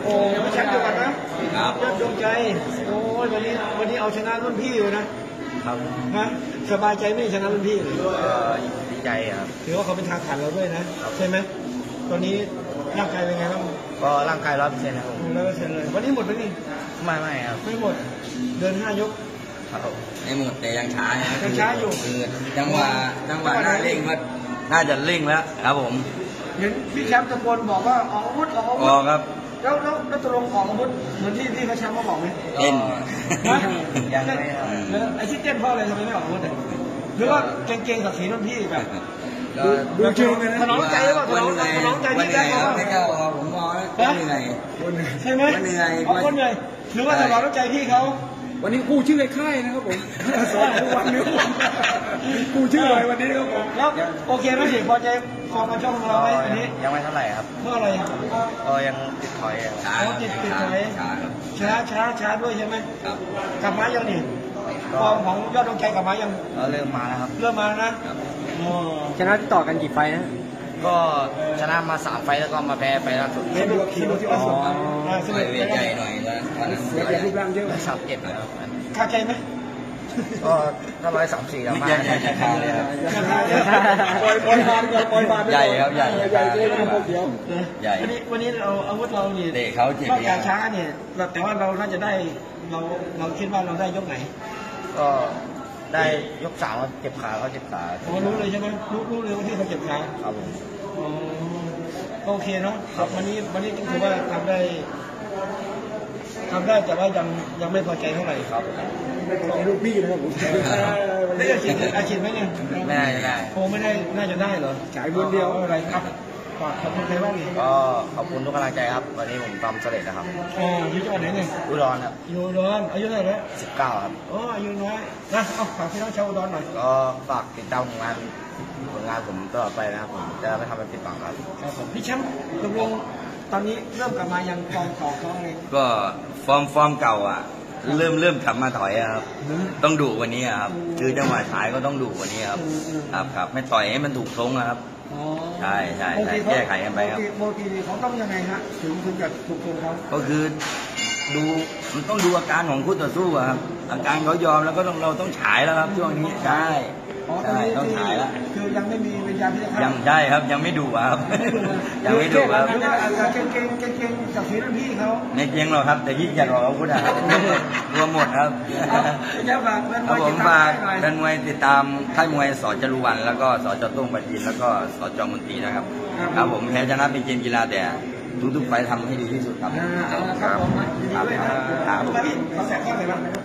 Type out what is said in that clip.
โอ้ไม่แชมป์เดียวกันนะยอดดวงใจโอ้ยวันนี้เอาชนะรุ่นพี่อยู่นะครับนะสบายใจไม่ชนะรุ่นพี่เลยดีใจครับถือว่าเขาเป็นทางผ่านเราด้วยนะใช่ไหมตอนนี้ร่างกายเป็นไงบ้างก็ร่างกาย100%ครับ 100%เลยวันนี้หมดไหมนี่ไม่ครับไม่หมดเดิน5 ยกไม่หมดแต่ยังช้าอยู่คือจังหวะน่าเร่งก็น่าจะเร่งแล้วครับผมเห็นพี่แชมป์ตะโกนบอกว่าออกอาวุธครับแล้วตกลงออกอาวุธเหมือนที่พี่เขาแชมป์เขาบอกไหมเต้นไอ้ที่เต้นเพราะอะไรทำไมไม่ออกอาวุธหรือว่าเก่งๆกับสีรุ่นพี่แบบดูเชิงเลยนะถนอมใจหรือเปล่าถนอมใจพี่ได้ไหมไม่กล้าผมมองแล้วเหนื่อยใช่ไหมคนเหนื่อยหรือว่าถนอมใจพี่เขาวันนี้กู้ชื่อในค่ายนะครับผมสอนทุกวันนี้กู้ชื่อเลยวันนี้ครับผมแล้วโอเคไหมสิพอใจฟอร์มการชกของเราไหมอันนี้ยังไม่เท่าไหร่ครับเมื่อไรก็ยังติดถอยติดถอยช้าด้วยใช่ไหมกลับมายังนี่ฟอร์มของยอดดวงใจกลับมายังเริ่มมาแล้วครับเริ่มมานะชนะติดต่อกันกี่ไฟนะก็ชนะมา3 ไฟแล้วก็มาแพ้ไปล่าสุดที่ล่าสุดเวทใหญ่หน่อยแล้วรูปร่างเยอะสับเก็บแล้วคาใจไหมก็ถ้า134แล้วมาเลยครับปล่อยบานใหญ่ครับใหญ่วันนี้เราอาวุธเรานี่เขาเจ็บนอกจากช้าเนี่ยแต่ว่าเราน่าจะได้เราคิดว่าเราได้ยกไหนก็ได้ยก3เขาเจ็บขารู้เลยใช่ไหมรู้เลยว่าที่เขาเจ็บขาครับผมโอเคเนาะวันนี้ถือว่าทำได้แต่ว่ายังไม่พอใจเท่าไหร่ครับลูกพี่นะครับผมได้อาชีพไหมเนี่ยไม่ได้โอ้ไม่ได้น่าจะได้เหรอฉายบนเดียวอะไรครับขอบคุณใครบ้างนี่ก็ขอบคุณทุกกำลังใจครับวันนี้ผมทำสำเร็จนะครับอยู่จังหวัดไหนเนี่ยอุดรครับอยู่อุดรอายุเท่าไหร่แล้ว 19ครับอายุน้อยนะเอาฝากพี่น้องชาวอุดรหน่อยก็ฝากติดตามผลงานผมตลอดไปนะครับผมจะไม่ทำเป็นผิดหวังครับพี่แชมป์ตกลงตอนนี้เริ่มกลับมายังฟอร์มเก่าเขาอะไรก็ฟอร์มเก่าอ่ะเริ่มกลับมาถอยครับต้องดุกว่านี้ครับคือจังหวะฉายก็ต้องดุกว่านี้ครับไม่ต่อยให้มันถูกทรงครับใช่แก้ไขกันไปครับโมทีเขาต้องยังไงฮะถึงจะถูกทรงเขาก็คือมันต้องดูอาการของคู่ต่อสู้ครับอาการเขายอมแล้วก็เราต้องฉายแล้วครับช่วงนี้ใช่ต้องฉายแล้วคือยังไม่มีวิญญาณที่จะยังใช่ครับยังไม่ดุครับยังไม่ดุครับเก่งจากทีรุ่นพี่เขาไม่เก่งหรอกครับแต่ยิ่งอยากรอเขาพูดอ่ะรวมหมดครับผมฝากเป็นมวยติดตามค่ายมวยส.จรุวรรณแล้วก็ส.จ.ตุ้งปจีนแล้วก็ส.จ.มนตรีนะครับครับผมแพ้ชนะเป็นเกมกีฬาแต่ทุกๆไฟทำให้ดีที่สุดครับครับ